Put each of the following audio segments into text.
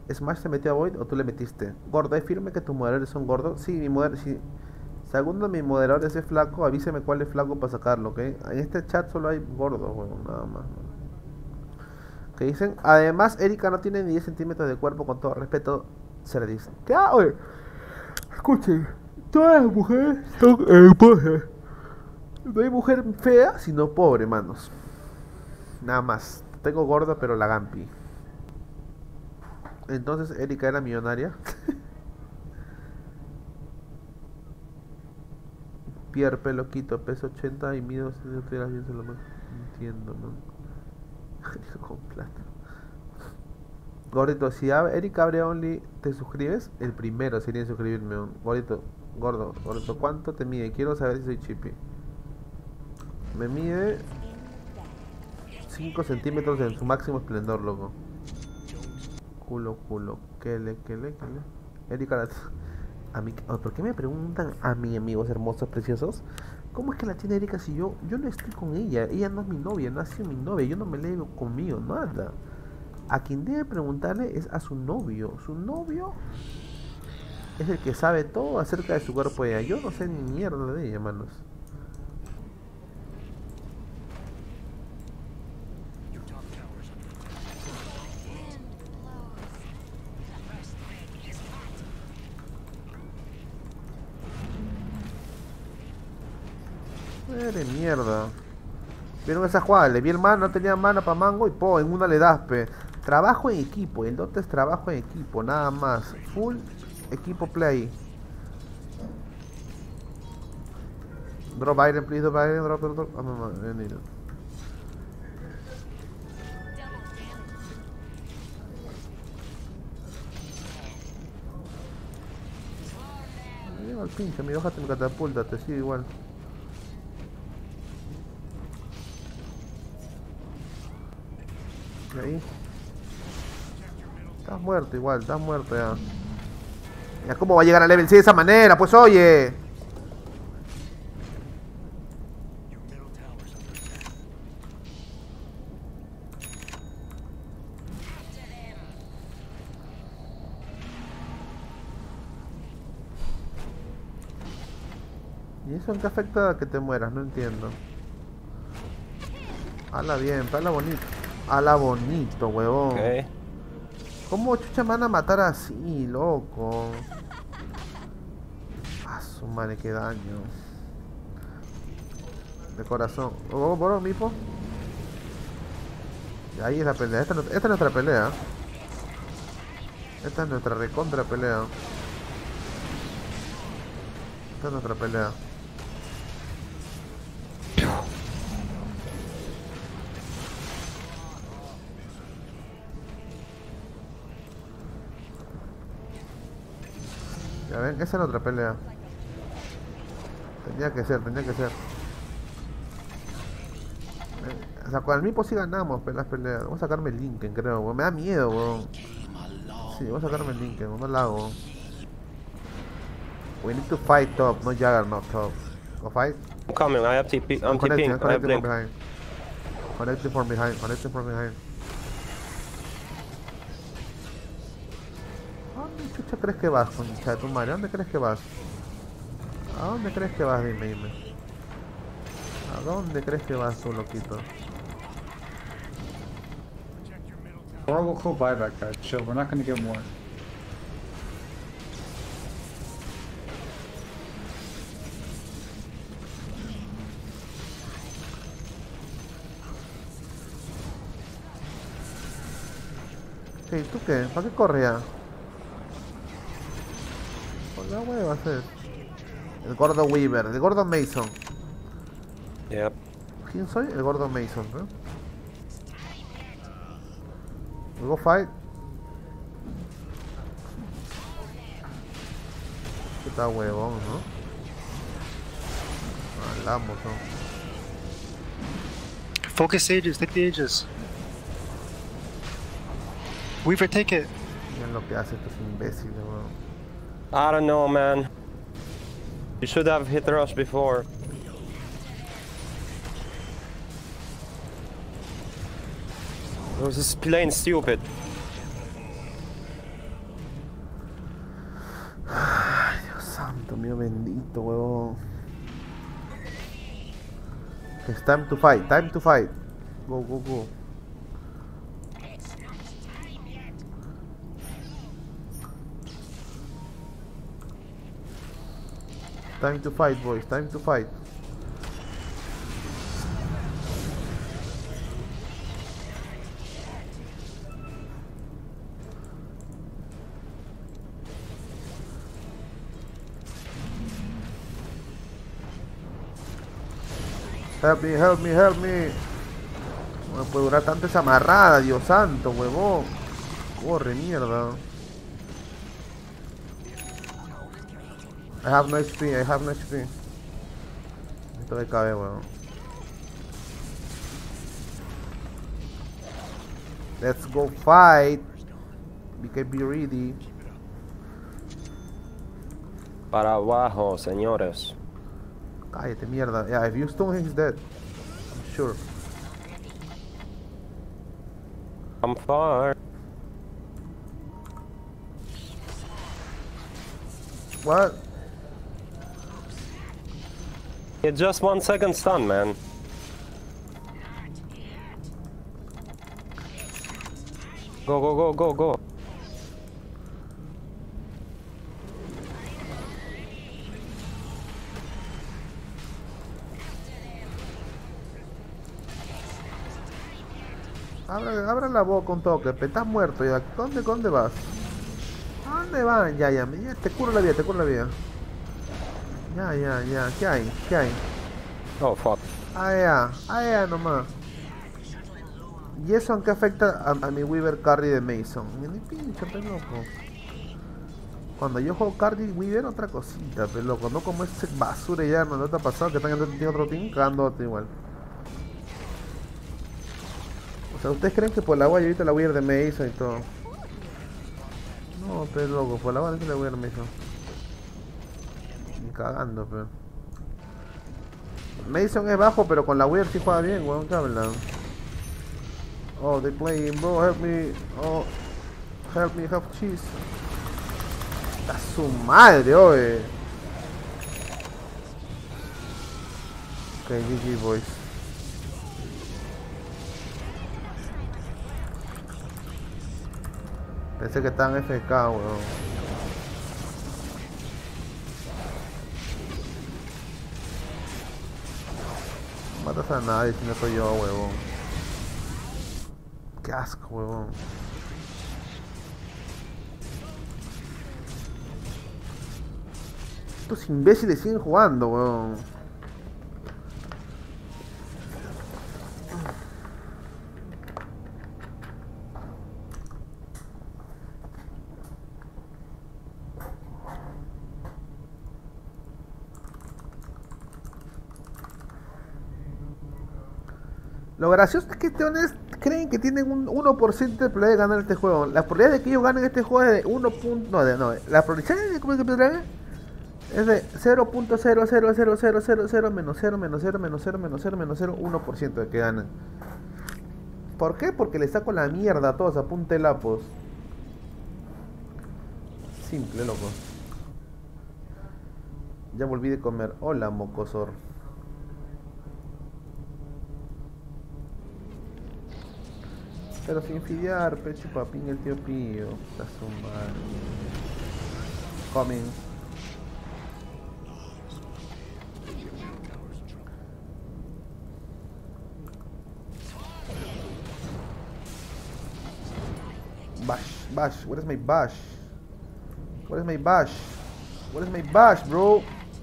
¿Smash se metió a Void o tú le metiste? Gordo, ¿es firme que tus moderadores son gordos? Sí, mi moderador, sí. Si alguno de mis moderadores es flaco, avíseme cuál es flaco para sacarlo, ¿ok? En este chat solo hay gordos, bueno, nada más. Que dicen, además, Erika no tiene ni 10 centímetros de cuerpo, con todo respeto, se le dice. ¿Qué hago? Escuchen, todas las mujeres son hermosas. No hay mujer fea, sino pobre, manos. Nada más. Tengo gordo, pero la Gampi. Entonces, Erika era millonaria. Pierre, pelo quito, peso 80 y mido si no estuvieras bien solo más. Entiendo, ¿no? Con plata. Gordito, si Erika abre Only, ¿te suscribes? El primero sería en suscribirme. Gordito, gordito, ¿cuánto te mide? Quiero saber si soy chippy. Me mide 5 centímetros en su máximo esplendor, loco. Culo. ¿Qué le? Erika, a mí, oh, ¿por qué me preguntan a mí, amigos hermosos, preciosos? ¿Cómo es que la tiene Erika si yo no estoy con ella? Ella no es mi novia, no ha sido mi novia, yo no me le digo conmigo, nada. A quien debe preguntarle es a su novio. Su novio es el que sabe todo acerca de su cuerpo de ella. Yo no sé ni mierda de ella, manos. De mierda. Vieron esa jugada, le vi el man, no tenía mana para mango y po, en una le das, pe. Trabajo en equipo, el dote es trabajo en equipo, nada más. Full equipo play. Drop iron, please, drop iron, drop. Oh, no, I need it. Me lleva al pinche, mi bájate mi catapulta, te sigo igual. Y ahí. Estás muerto igual, estás muerto ya. Ya, ¿cómo va a llegar a level 6 de esa manera? Pues oye. ¿Y eso en qué afecta a que te mueras? No entiendo. Hala bien, hala bonito. Hala bonito, huevón. Okay. ¿Cómo chucha me van a matar así, loco? Ah, su madre, qué daño. De corazón. Oh, bro, mipo. Y ahí es la pelea. Esta es nuestra pelea. Esta es nuestra recontra pelea. Esta es nuestra pelea. Ya ven, esa es nuestra pelea. Tenía que ser. O sea, con el Mipo sí ganamos las peleas. Vamos a sacarme el Linken, creo, weón. Me da miedo, weón. Sí, voy a sacarme el Linken, no la hago. We need to fight top, no Juggernaut top. Go fight. I'm coming, I have TP. I'm TPing. I have Connecting blink. from behind. Connecting from behind. ¿A dónde chucha crees que vas, concha de tu madre? ¿A dónde crees que vas? ¿A dónde crees que vas? Dime. ¿A dónde crees que vas, tú, loquito? Or we'll call buyback, guys. Chill, we're not gonna get more. ¿Qué? ¿Tú qué? ¿Para qué corre ya? Por la hueva hacer. El gordo Weaver, el gordo Mason. Yep. ¿Quién soy? El gordo Mason, ¿no? We go fight. ¿Qué tal huevón, no? Hablamos, ¿no? Focus Aegis, take the Aegis. Weaver, take it. Miren lo que hace estos imbéciles, weón. I don't know, man. You should have hit rush before. It was just plain stupid. bendito, huevón. It's time to fight, time to fight. Go, go, go. Time to fight, boys, time to fight. Help me, help me, help me. No puede durar tanto esa amarrada, Dios santo, huevón. Corre, mierda. I have no HP, I have no HP. Esto de cabe, weón. Let's go fight. We can be ready. Para abajo, señores. Cállate, mierda. Yeah, if you stone him, he's dead. I'm sure. I'm far. What? It's just 1 second stun, man. Go, go, go, go, go. Abra la boca un toque, estás muerto ya. ¿Dónde vas? ¿A dónde van? Ya, te curo la vida, te curo la vida. Ya. ¿Qué hay? ¿Qué hay? Oh, fuck. Ya nomás. ¿Y eso en qué afecta a mi Weaver Carry de Mason? Ni pinche, pe loco. Cuando yo juego Carry Weaver, otra cosita, pe loco. No como ese basura ya, no te ha pasado que tiene otro team cagándote igual. O sea, ¿ustedes creen que por la agua yo ahorita la Weaver de Mason y todo? No, pe loco, por la agua no es la Weaver de Mason. Ni cagando, pe. Mason es bajo, pero con la Weaver sí juega bien, weón, ¿qué hablan? Oh, they playing, bro, help me. Oh, help me, have cheese. A su madre, oye. Ok, GG, boys. Pensé que estaban FK, weón. No matas a nadie si no soy yo, huevón. Qué asco, huevón. Estos imbéciles siguen jugando, huevón. Lo gracioso es que estos creen que tienen un 1% de probabilidad de ganar este juego. La probabilidad de que ellos ganen este juego es de 1. No, la probabilidad de ¿cómo se llama? Es de 0.0000000 menos 0 menos 0 menos 0 menos 0 menos 0 1% de que ganan. ¿Por qué? Porque le saco la mierda a todos a punta de lapos. Simple, loco. Ya volví de comer. Hola, mocosor. Pero sin fidear, pecho papín el tío Pío. Está su madre. Coming. Bash, what is my bash? What is my bash? What is my bash, bro?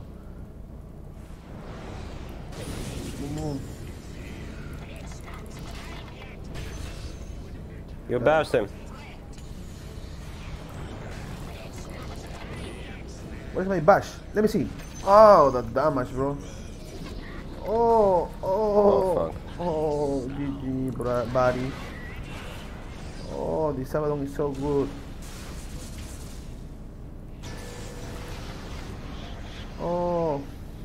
You bashed him. Where's my bash? Let me see. Oh, the damage, bro. Oh, fuck. GG, buddy. Oh, this Abaddon is so good. Oh.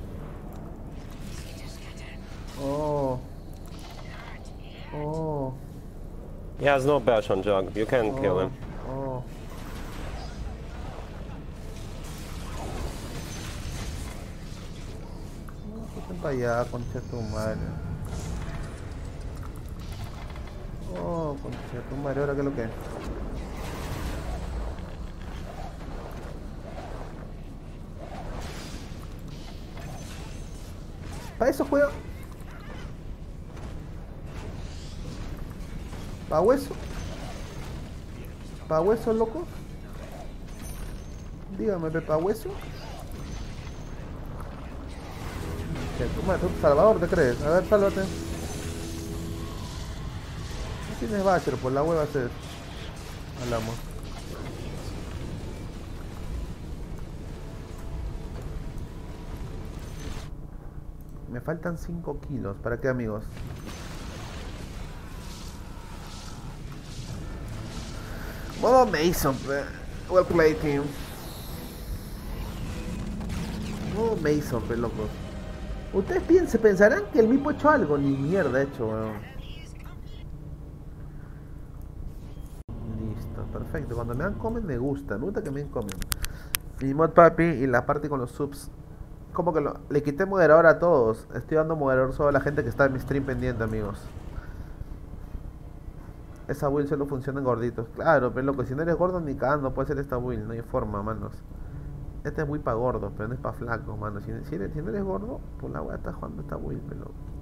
He has no bash on Jug. You can't kill him. para allá, concha de tu madre. Oh, concha de tu madre, ¿ahora qué es lo que es? ¿Para eso juega? ¿Pa' hueso? ¿Pa' hueso, loco? Dígame, ¿pa' hueso? Que tú, madre, tú Salvador, ¿te crees? A ver, sálvate. No tienes Basher, por la hueva hacer. Hablamos. Me faltan 5 kilos. ¿Para qué, amigos? Modo Mason, well played, team. Modo Mason, locos. Ustedes pensarán que el Mipo ha hecho algo. Ni mierda ha hecho, weón. Listo, perfecto. Cuando me dan comen me gusta. Me gusta que me den comen. Mi mod papi y la parte con los subs. Como que le quité moderador a todos. Estoy dando moderador solo a la gente que está en mi stream pendiente, amigos. Esa build solo funciona en gorditos. Claro, pero loco, si no eres gordo ni cagando puede ser esta build. No hay forma, manos. Este es muy pa' gordos, pero no es pa' flacos, mano. Si no eres gordo, pues la weá está jugando esta build, pero loco.